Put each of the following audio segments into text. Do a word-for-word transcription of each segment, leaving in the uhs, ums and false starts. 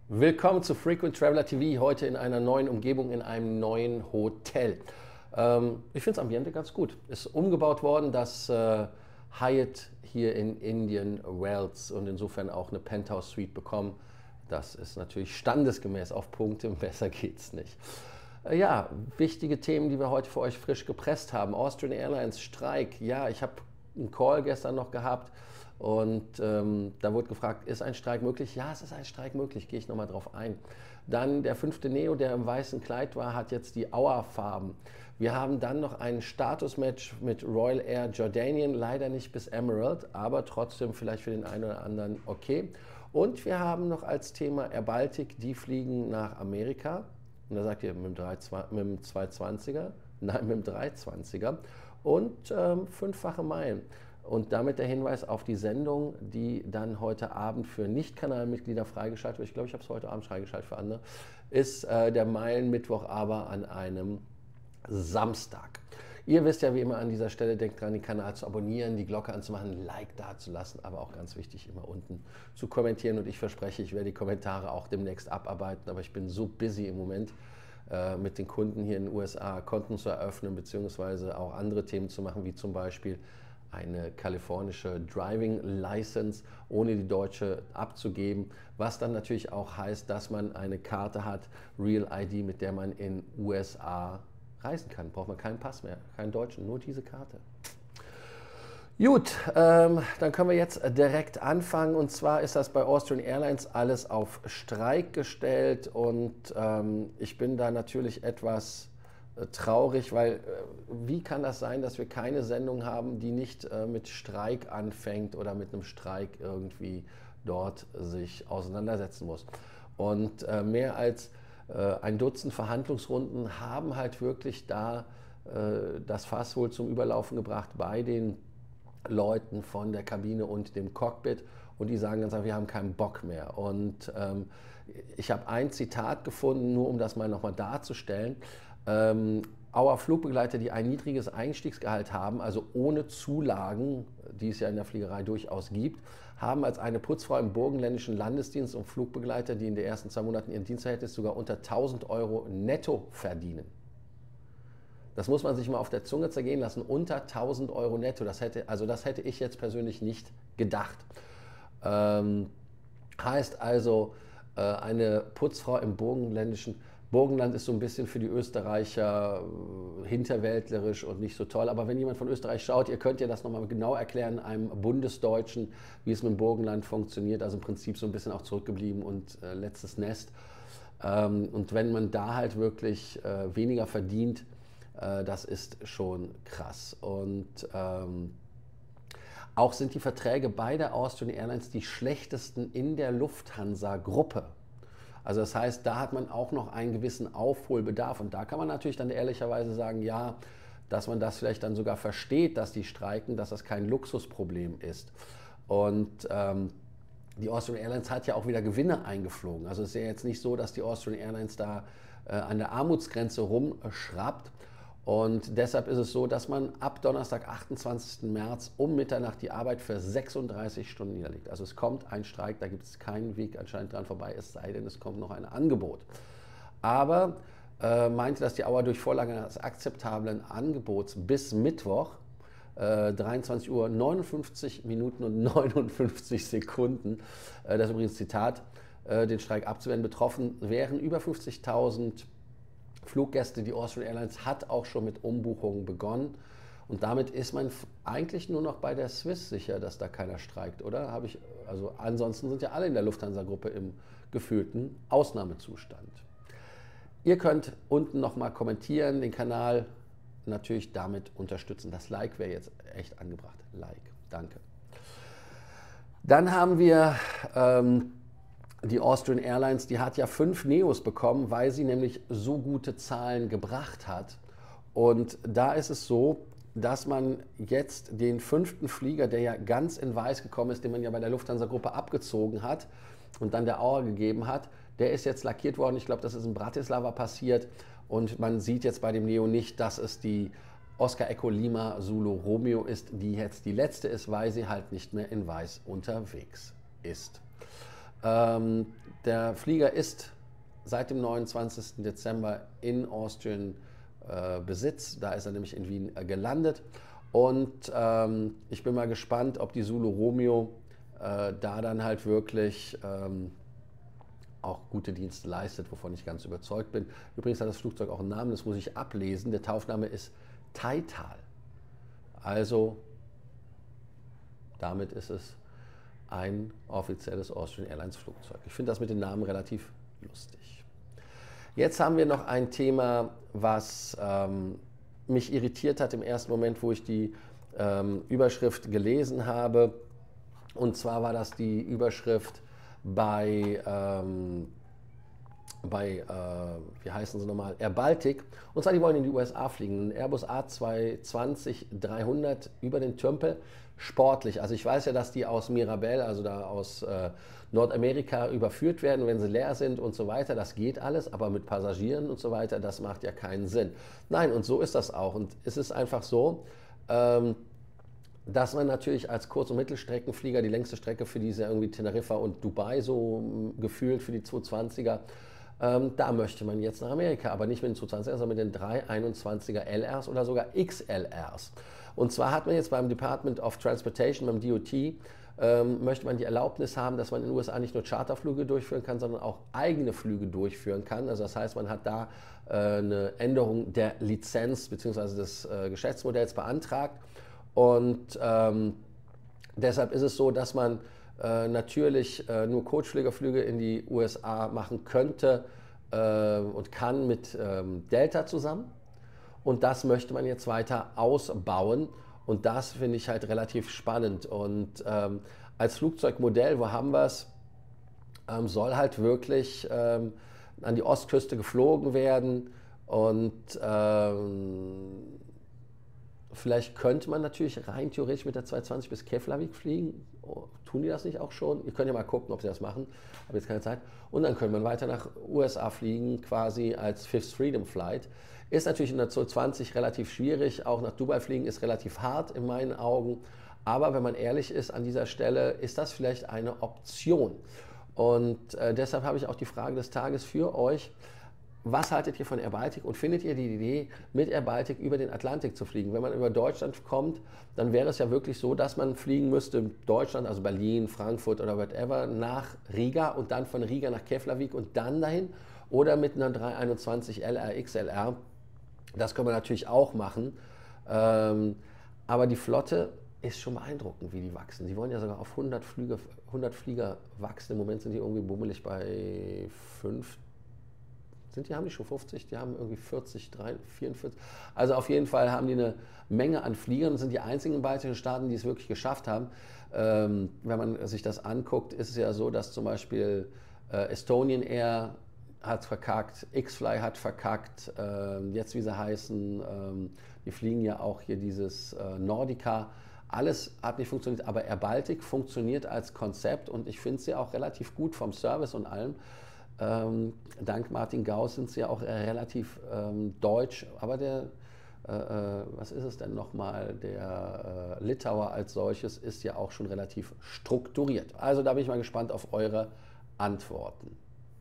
Willkommen zu Frequent Traveler T V, heute in einer neuen Umgebung, in einem neuen Hotel. Ähm, ich finde das Ambiente ganz gut. Ist umgebaut worden, das äh, Hyatt hier in Indian Wells, und insofern auch eine Penthouse Suite bekommen. Das ist natürlich standesgemäß auf Punkte, besser geht's nicht. Äh, ja, wichtige Themen, die wir heute für euch frisch gepresst haben. Austrian Airlines Streik. Ja, ich habe einen Call gestern noch gehabt. Und ähm, da wurde gefragt, ist ein Streik möglich? Ja, es ist ein Streik möglich, gehe ich nochmal drauf ein. Dann der fünfte Neo, der im weißen Kleid war, hat jetzt die Auer-Farben. Wir haben dann noch ein Statusmatch mit Royal Air Jordanian, leider nicht bis Emerald, aber trotzdem vielleicht für den einen oder anderen okay. Und wir haben noch als Thema Air Baltic, die fliegen nach Amerika. Und da sagt ihr mit dem, zweihundertzwanziger, nein, mit dem dreihundertzwanziger und ähm, fünffache Meilen. Und damit der Hinweis auf die Sendung, die dann heute Abend für Nicht-Kanalmitglieder freigeschaltet wird, ich glaube, ich habe es heute Abend freigeschaltet für andere, ist äh, der Meilenmittwoch aber an einem Samstag. Ihr wisst ja wie immer an dieser Stelle, denkt dran, den Kanal zu abonnieren, die Glocke anzumachen, ein Like dazulassen, aber auch ganz wichtig, immer unten zu kommentieren. Und ich verspreche, ich werde die Kommentare auch demnächst abarbeiten, aber ich bin so busy im Moment, äh, mit den Kunden hier in den U S A Konten zu eröffnen, beziehungsweise auch andere Themen zu machen, wie zum Beispiel eine kalifornische Driving License ohne die deutsche abzugeben, was dann natürlich auch heißt, dass man eine Karte hat, Real I D, mit der man in U S A reisen kann. Braucht man keinen Pass mehr, keinen deutschen, nur diese Karte. Gut, ähm, dann können wir jetzt direkt anfangen, und zwar ist das bei Austrian Airlines alles auf Streik gestellt, und ähm, ich bin da natürlich etwas traurig, weil äh, wie kann das sein, dass wir keine Sendung haben, die nicht äh, mit Streik anfängt oder mit einem Streik irgendwie dort sich auseinandersetzen muss. Und äh, mehr als äh, ein Dutzend Verhandlungsrunden haben halt wirklich da äh, das Fass wohl zum Überlaufen gebracht bei den Leuten von der Kabine und dem Cockpit, und die sagen ganz einfach, wir haben keinen Bock mehr. Und ähm, ich habe ein Zitat gefunden, nur um das mal nochmal darzustellen. Ähm, Auer Flugbegleiter, die ein niedriges Einstiegsgehalt haben, also ohne Zulagen, die es ja in der Fliegerei durchaus gibt, haben als eine Putzfrau im burgenländischen Landesdienst und Flugbegleiter, die in den ersten zwei Monaten ihren Dienstverhältnis sogar unter tausend Euro netto verdienen. Das muss man sich mal auf der Zunge zergehen lassen, unter tausend Euro netto. Das hätte, also das hätte ich jetzt persönlich nicht gedacht. Ähm, heißt also, äh, eine Putzfrau im burgenländischen Burgenland ist so ein bisschen für die Österreicher hinterwäldlerisch und nicht so toll. Aber wenn jemand von Österreich schaut, ihr könnt ja das nochmal genau erklären, einem Bundesdeutschen, wie es mit dem Burgenland funktioniert. Also im Prinzip so ein bisschen auch zurückgeblieben und äh, letztes Nest. Ähm, und wenn man da halt wirklich äh, weniger verdient, äh, das ist schon krass. Und ähm, auch sind die Verträge bei der Austrian Airlines die schlechtesten in der Lufthansa-Gruppe. Also das heißt, da hat man auch noch einen gewissen Aufholbedarf, und da kann man natürlich dann ehrlicherweise sagen, ja, dass man das vielleicht dann sogar versteht, dass die streiken, dass das kein Luxusproblem ist. Und ähm, die Austrian Airlines hat ja auch wieder Gewinne eingeflogen. Also es ist ja jetzt nicht so, dass die Austrian Airlines da äh, an der Armutsgrenze rumschraubt. Und deshalb ist es so, dass man ab Donnerstag, achtundzwanzigsten März um Mitternacht die Arbeit für sechsunddreißig Stunden niederlegt. Also es kommt ein Streik, da gibt es keinen Weg anscheinend dran vorbei, es sei denn, es kommt noch ein Angebot. Aber äh, meinte, dass die Auer durch Vorlage eines akzeptablen Angebots bis Mittwoch, äh, dreiundzwanzig Uhr neunundfünfzig Minuten und neunundfünfzig Sekunden, äh, das ist übrigens Zitat, äh, den Streik abzuwenden. Betroffen wären über fünfzigtausend Fluggäste. Die Austrian Airlines hat auch schon mit Umbuchungen begonnen, und damit ist man eigentlich nur noch bei der Swiss sicher, dass da keiner streikt, oder? Habe ich, also ansonsten sind ja alle in der Lufthansa-Gruppe im gefühlten Ausnahmezustand. Ihr könnt unten nochmal kommentieren, den Kanal natürlich damit unterstützen. Das Like wäre jetzt echt angebracht. Like, danke. Dann haben wir ähm, die Austrian Airlines, die hat ja fünf Neos bekommen, weil sie nämlich so gute Zahlen gebracht hat. Und da ist es so, dass man jetzt den fünften Flieger, der ja ganz in weiß gekommen ist, den man ja bei der Lufthansa-Gruppe abgezogen hat und dann der Auer gegeben hat, der ist jetzt lackiert worden. Ich glaube, das ist in Bratislava passiert. Und man sieht jetzt bei dem Neo nicht, dass es die Oscar Echo Lima Zulu Romeo ist, die jetzt die letzte ist, weil sie halt nicht mehr in weiß unterwegs ist. Ähm, der Flieger ist seit dem neunundzwanzigsten Dezember in Austrian äh, Besitz. Da ist er nämlich in Wien äh, gelandet. Und ähm, ich bin mal gespannt, ob die Zulu Romeo äh, da dann halt wirklich ähm, auch gute Dienste leistet, wovon ich ganz überzeugt bin. Übrigens hat das Flugzeug auch einen Namen, das muss ich ablesen. Der Taufname ist Taital. Also damit ist es ein offizielles Austrian Airlines Flugzeug. Ich finde das mit den Namen relativ lustig. Jetzt haben wir noch ein Thema, was ähm, mich irritiert hat im ersten Moment, wo ich die ähm, Überschrift gelesen habe. Und zwar war das die Überschrift bei, ähm, bei äh, wie heißen sie nochmal, Air Baltic. Und zwar, die wollen in die U S A fliegen. Ein Airbus A zwei zwanzig dreihundert über den Tümpel. Sportlich. Also ich weiß ja, dass die aus Mirabel, also da aus äh, Nordamerika überführt werden, wenn sie leer sind und so weiter. Das geht alles, aber mit Passagieren und so weiter, das macht ja keinen Sinn. Nein, und so ist das auch. Und es ist einfach so, ähm, dass man natürlich als Kurz- und Mittelstreckenflieger, die längste Strecke für diese irgendwie Teneriffa und Dubai so m, gefühlt für die zweihundertzwanziger, ähm, da möchte man jetzt nach Amerika, aber nicht mit den zweihundertzwanziger, sondern mit den drei einundzwanziger L Rs oder sogar X L Rs. Und zwar hat man jetzt beim Department of Transportation, beim D O T, ähm, möchte man die Erlaubnis haben, dass man in den U S A nicht nur Charterflüge durchführen kann, sondern auch eigene Flüge durchführen kann. Also das heißt, man hat da äh, eine Änderung der Lizenz bzw. des äh, Geschäftsmodells beantragt. Und ähm, deshalb ist es so, dass man äh, natürlich äh, nur Coachfliegerflüge in die U S A machen könnte äh, und kann mit ähm, Delta zusammen. Und das möchte man jetzt weiter ausbauen. Und das finde ich halt relativ spannend. Und ähm, als Flugzeugmodell, wo haben wir es, ähm, soll halt wirklich ähm, an die Ostküste geflogen werden. Und ähm, vielleicht könnte man natürlich rein theoretisch mit der zweihundertzwanzig bis Keflavik fliegen. Oh, tun die das nicht auch schon? Ihr könnt ja mal gucken, ob sie das machen. Habe jetzt keine Zeit. Und dann könnte man weiter nach U S A fliegen, quasi als Fifth Freedom Flight. Ist natürlich in der zweihundertzwanzig relativ schwierig. Auch nach Dubai fliegen ist relativ hart in meinen Augen. Aber wenn man ehrlich ist an dieser Stelle, ist das vielleicht eine Option. Und äh, deshalb habe ich auch die Frage des Tages für euch. Was haltet ihr von Air Baltic und findet ihr die Idee, mit Air Baltic über den Atlantik zu fliegen? Wenn man über Deutschland kommt, dann wäre es ja wirklich so, dass man fliegen müsste, Deutschland, also Berlin, Frankfurt oder whatever, nach Riga und dann von Riga nach Keflavik und dann dahin. Oder mit einer drei einundzwanzig L R X L R. Das können wir natürlich auch machen. Ähm, aber die Flotte ist schon beeindruckend, wie die wachsen. Die wollen ja sogar auf hundert Flüge, hundert Flieger wachsen. Im Moment sind die irgendwie bummelig bei fünf. Sind die, haben die schon fünfzig? Die haben irgendwie vierzig, vierundvierzig. Also auf jeden Fall haben die eine Menge an Fliegern und sind die einzigen baltischen Staaten, die es wirklich geschafft haben. Ähm, wenn man sich das anguckt, ist es ja so, dass zum Beispiel äh, Estonian Air hat verkackt, X-Fly hat verkackt, äh, jetzt wie sie heißen, ähm, die fliegen ja auch hier dieses äh, Nordica. Alles hat nicht funktioniert, aber Air Baltic funktioniert als Konzept und ich finde sie auch relativ gut vom Service und allem. Ähm, dank Martin Gauss sind sie ja auch relativ ähm, deutsch, aber der, äh, äh, was ist es denn nochmal, der äh, Litauer als solches ist ja auch schon relativ strukturiert. Also da bin ich mal gespannt auf eure Antworten.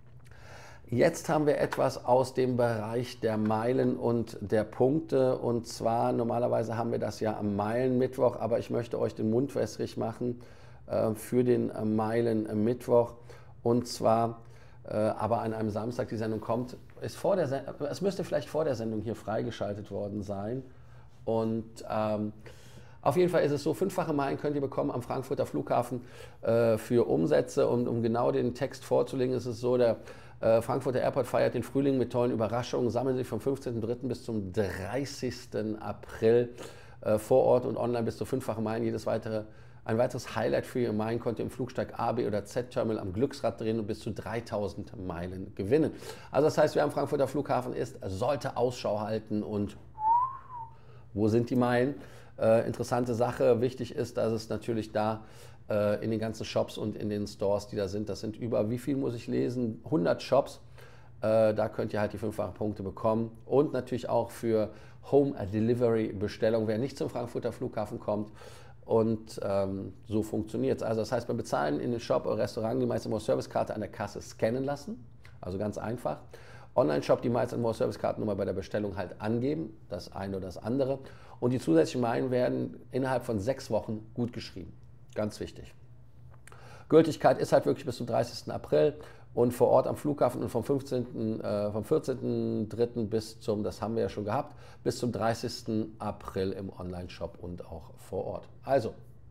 Jetzt haben wir etwas aus dem Bereich der Meilen und der Punkte und zwar normalerweise haben wir das ja am Meilenmittwoch, aber ich möchte euch den Mund wässrig machen äh, für den äh, Meilenmittwoch und zwar äh, aber an einem Samstag, die Sendung kommt, ist vor der Sendung, es müsste vielleicht vor der Sendung hier freigeschaltet worden sein und ähm, auf jeden Fall ist es so, fünffache Meilen könnt ihr bekommen am Frankfurter Flughafen äh, für Umsätze und um genau den Text vorzulegen, ist es so, der Äh, Frankfurter Airport feiert den Frühling mit tollen Überraschungen, sammeln sich vom fünfzehnten dritten bis zum dreißigsten April äh, vor Ort und online bis zu fünffache Meilen. Jedes weitere, ein weiteres Highlight für Ihr Meilen könnt ihr im Flugsteig A, B oder Z-Terminal am Glücksrad drehen und bis zu dreitausend Meilen gewinnen. Also das heißt, wer am Frankfurter Flughafen ist, sollte Ausschau halten und wo sind die Meilen? Äh, interessante Sache, wichtig ist, dass es natürlich da in den ganzen Shops und in den Stores, die da sind. Das sind über, wie viel muss ich lesen? hundert Shops. Äh, da könnt ihr halt die fünffachen Punkte bekommen. Und natürlich auch für Home Delivery Bestellung. Wer nicht zum Frankfurter Flughafen kommt Und ähm, so funktioniert es. Also das heißt, beim Bezahlen in den Shop oder Restaurant die Miles and More Servicekarte an der Kasse scannen lassen. Also ganz einfach. Online-Shop die Miles and More Servicekartennummer bei der Bestellung halt angeben, das eine oder das andere. Und die zusätzlichen Meilen werden innerhalb von sechs Wochen gut geschrieben. Ganz wichtig. Gültigkeit ist halt wirklich bis zum dreißigsten April und vor Ort am Flughafen und vom, fünfzehnten, äh, vom vierzehnten dritten bis zum, das haben wir ja schon gehabt, bis zum dreißigsten April im Online-Shop und auch vor Ort. Also,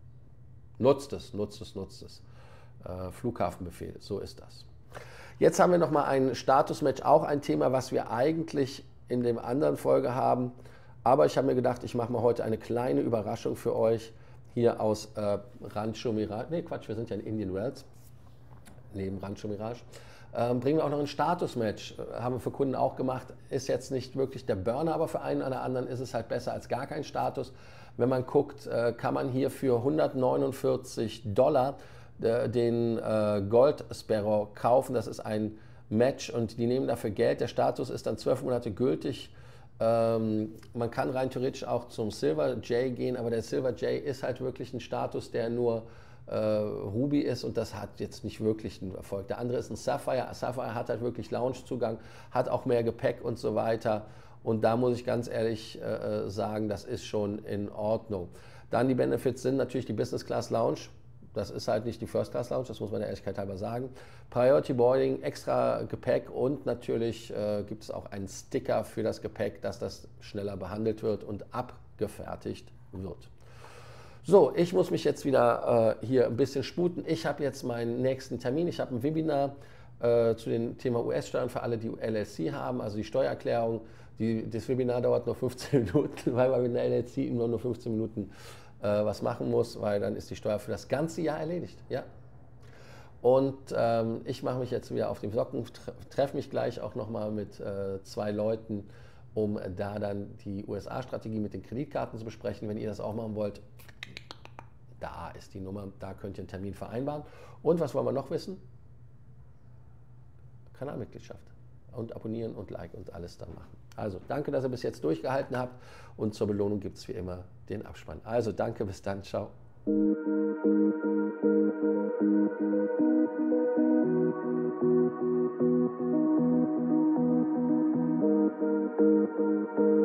nutzt es, nutzt es, nutzt es. Äh, Flughafenbefehl, so ist das. Jetzt haben wir nochmal ein Status-Match, auch ein Thema, was wir eigentlich in dem anderen Folge haben. Aber ich habe mir gedacht, ich mache mal heute eine kleine Überraschung für euch hier aus äh, Rancho Mirage. Ne, Quatsch, wir sind ja in Indian Wells, neben Rancho Mirage. Ähm, bringen wir auch noch ein Status-Match. Äh, haben wir für Kunden auch gemacht. Ist jetzt nicht wirklich der Burner, aber für einen oder anderen ist es halt besser als gar kein Status. Wenn man guckt, äh, kann man hier für hundertneunundvierzig Dollar den äh, Gold Sparrow kaufen. Das ist ein Match und die nehmen dafür Geld. Der Status ist dann zwölf Monate gültig. Ähm, man kann rein theoretisch auch zum Silver Jay gehen, aber der Silver Jay ist halt wirklich ein Status, der nur äh, Ruby ist und das hat jetzt nicht wirklich einen Erfolg. Der andere ist ein Sapphire. Sapphire hat halt wirklich Loungezugang, hat auch mehr Gepäck und so weiter. Und da muss ich ganz ehrlich äh, sagen, das ist schon in Ordnung. Dann die Benefits sind natürlich die Business Class Lounge. Das ist halt nicht die First Class Lounge, das muss man der Ehrlichkeit halber sagen. Priority Boarding, extra Gepäck und natürlich äh, gibt es auch einen Sticker für das Gepäck, dass das schneller behandelt wird und abgefertigt wird. So, ich muss mich jetzt wieder äh, hier ein bisschen sputen. Ich habe jetzt meinen nächsten Termin. Ich habe ein Webinar äh, zu dem Thema U S-Steuern für alle, die L L C haben, also die Steuererklärung. Die, das Webinar dauert nur fünfzehn Minuten, weil man mit einer L L C immer nur fünfzehn Minuten was machen muss, weil dann ist die Steuer für das ganze Jahr erledigt. Ja? Und ähm, ich mache mich jetzt wieder auf den Socken, treffe mich gleich auch nochmal mit äh, zwei Leuten, um da dann die U S A-Strategie mit den Kreditkarten zu besprechen. Wenn ihr das auch machen wollt, da ist die Nummer, da könnt ihr einen Termin vereinbaren. Und was wollen wir noch wissen? Kanalmitgliedschaft. Und abonnieren und Like und alles dann machen. Also danke, dass ihr bis jetzt durchgehalten habt und zur Belohnung gibt es wie immer den Abspann. Also danke, bis dann, ciao. Thank you.